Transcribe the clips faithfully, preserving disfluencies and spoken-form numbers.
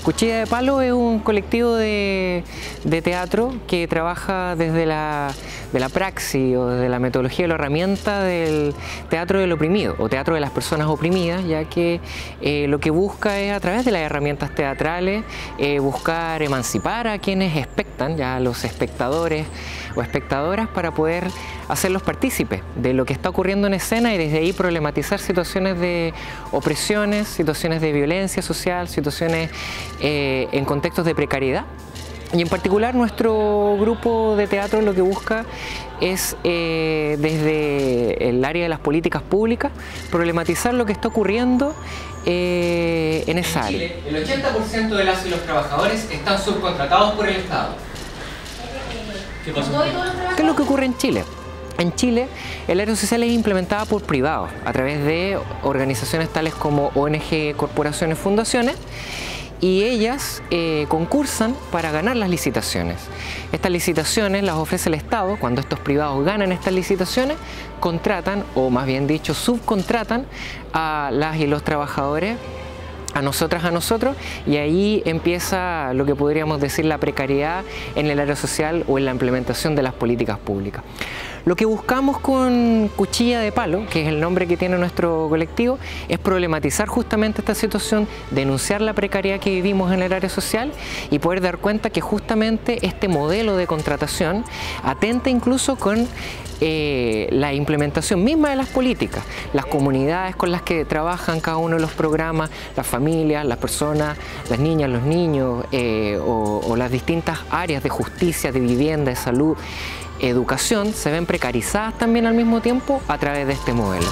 Cuchilla de Palo es un colectivo de, de teatro que trabaja desde la, de la praxis o desde la metodología o la herramienta del teatro del oprimido o teatro de las personas oprimidas, ya que eh, lo que busca es, a través de las herramientas teatrales, eh, buscar emancipar a quienes expectan, ya a los espectadores o espectadoras, para poder hacerlos partícipes de lo que está ocurriendo en escena y desde ahí problematizar situaciones de opresiones, situaciones de violencia social, situaciones eh, en contextos de precariedad. Y en particular nuestro grupo de teatro lo que busca es, eh, desde el área de las políticas públicas, problematizar lo que está ocurriendo eh, en esa área. En Chile, el ochenta por ciento de las y los trabajadores están subcontratados por el Estado. ¿Qué pasa? ¿Qué es lo que ocurre en Chile? En Chile, el área social es implementada por privados, a través de organizaciones tales como O N G, corporaciones, fundaciones, y ellas eh, concursan para ganar las licitaciones. Estas licitaciones las ofrece el Estado. Cuando estos privados ganan estas licitaciones, contratan, o más bien dicho, subcontratan a las y los trabajadores, a nosotras, a nosotros, y ahí empieza lo que podríamos decir la precariedad en el área social o en la implementación de las políticas públicas. Lo que buscamos con Cuchilla de Palo, que es el nombre que tiene nuestro colectivo, es problematizar justamente esta situación, denunciar la precariedad que vivimos en el área social y poder dar cuenta que justamente este modelo de contratación atenta incluso con Eh, la implementación misma de las políticas, las comunidades con las que trabajan cada uno de los programas, las familias, las personas, las niñas, los niños, eh, o, o las distintas áreas de justicia, de vivienda, de salud, educación, se ven precarizadas también al mismo tiempo a través de este modelo.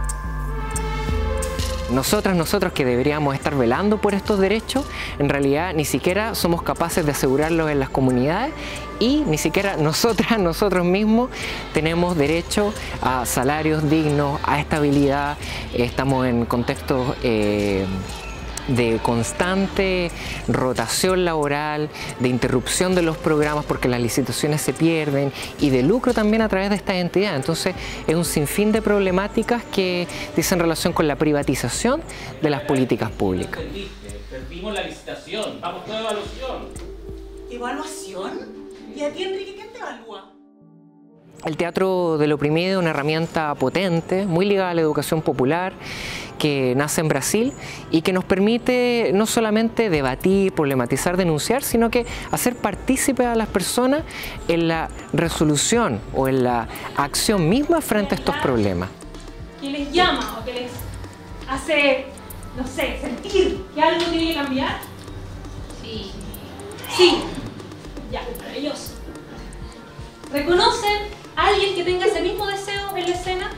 Nosotras, nosotros que deberíamos estar velando por estos derechos, en realidad ni siquiera somos capaces de asegurarlos en las comunidades y ni siquiera nosotras, nosotros mismos tenemos derecho a salarios dignos, a estabilidad. Estamos en contextos eh, de constante rotación laboral, de interrupción de los programas porque las licitaciones se pierden y de lucro también a través de estas entidades. Entonces es un sinfín de problemáticas que dicen relación con la privatización de las políticas públicas. Perdimos la licitación, vamos con evaluación. ¿Evaluación? ¿Y a ti, Enrique, quién te evalúa? El teatro del oprimido es una herramienta potente, muy ligada a la educación popular, que nace en Brasil y que nos permite no solamente debatir, problematizar, denunciar, sino que hacer partícipes a las personas en la resolución o en la acción misma frente a estos problemas. Que les llama o que les hace, no sé, sentir que algo tiene que cambiar. Sí. Sí. Ya, maravilloso. ¿Reconocen a alguien que tenga ese mismo deseo en la escena?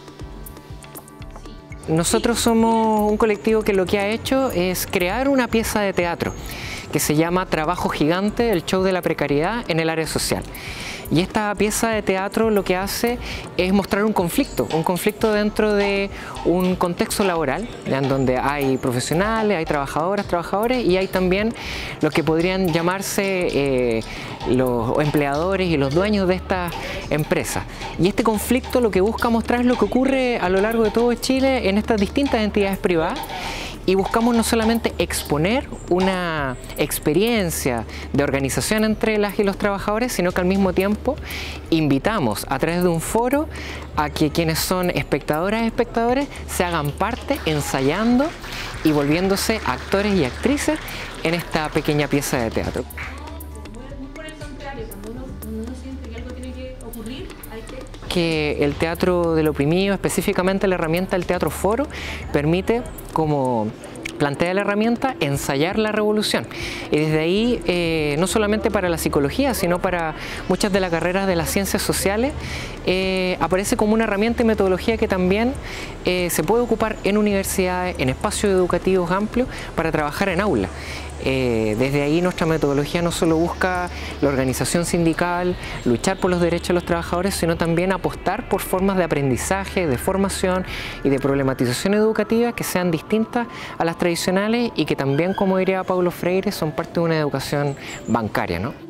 Nosotros somos un colectivo que lo que ha hecho es crear una pieza de teatro que se llama Trabajo Gigante, el show de la precariedad en el área social. Y esta pieza de teatro lo que hace es mostrar un conflicto, un conflicto dentro de un contexto laboral, en donde hay profesionales, hay trabajadoras, trabajadores y hay también los que podrían llamarse eh, los empleadores y los dueños de estas empresas. Y este conflicto lo que busca mostrar es lo que ocurre a lo largo de todo Chile en estas distintas entidades privadas. Y buscamos no solamente exponer una experiencia de organización entre las y los trabajadores, sino que al mismo tiempo invitamos a través de un foro a que quienes son espectadoras y espectadores se hagan parte ensayando y volviéndose actores y actrices en esta pequeña pieza de teatro. Muy por el contrario, cuando uno, cuando uno siente que algo tiene que ocurrir, hay que... que el teatro del oprimido, específicamente la herramienta del teatro foro, permite, como plantea la herramienta, ensayar la revolución. Y desde ahí, eh, no solamente para la psicología, sino para muchas de las carreras de las ciencias sociales, eh, aparece como una herramienta y metodología que también eh, se puede ocupar en universidades, en espacios educativos amplios, para trabajar en aulas. Eh, desde ahí nuestra metodología no solo busca la organización sindical, luchar por los derechos de los trabajadores, sino también apostar por formas de aprendizaje, de formación y de problematización educativa que sean distintas a las tradicionales y que también, como diría Paulo Freire, son parte de una educación bancaria, ¿no?